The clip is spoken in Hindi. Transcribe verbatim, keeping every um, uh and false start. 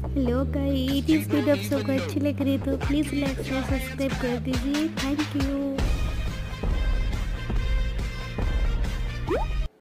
हेलो गाइस, इस वीडियो आप सबको अच्छी लग रही है तो प्लीज़ लाइक शेयर सब्सक्राइब कर दीजिए। Thank you.